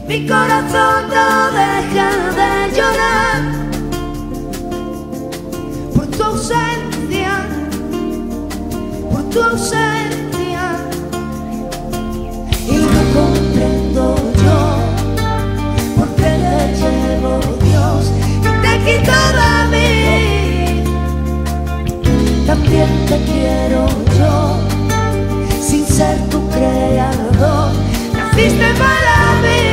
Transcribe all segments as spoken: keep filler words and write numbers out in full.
Mi corazón no deja de llorar por tu ausencia, por tu ausencia. Y no comprendo yo por qué le llevo Dios y te quito de mí. También te quiero yo, sin ser tu creador, naciste para mí.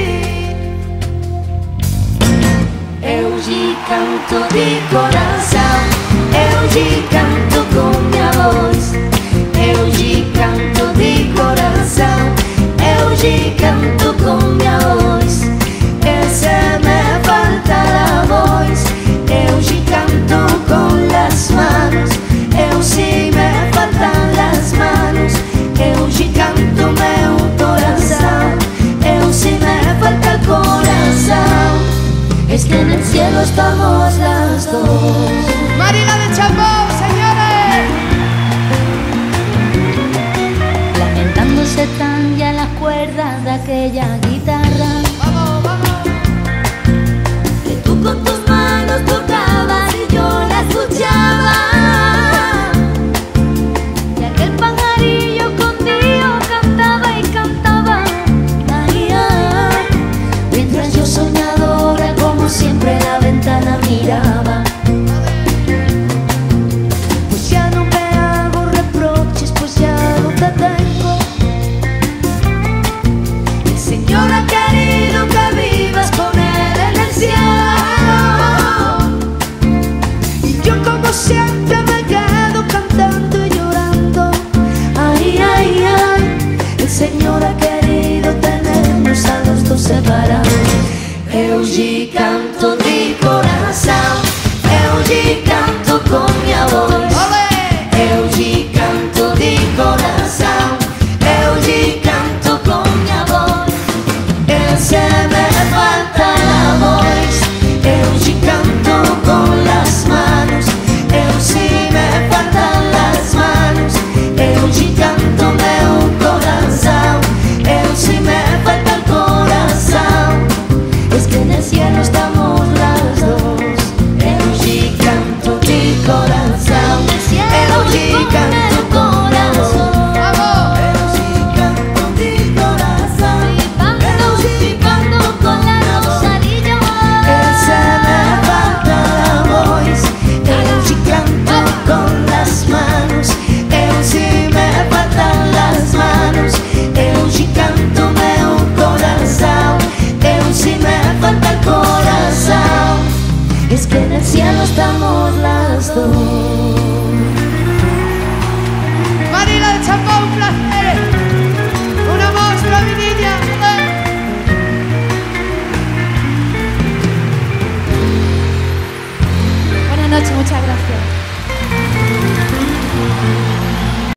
Eu gli canto di coração, eu gli canto com minha voz. Eu gli canto di coração, eu gli canto com minha voz. E se me falta la voz, eu gli canto con las manos. Eu si me faltan las manos, eu gli canto meu coração. Eu si me falta el corazón, es que en el cielo estamos las dos. Marina de Chambó, señores. Lamentándose tan ya las cuerdas de aquella guitarra.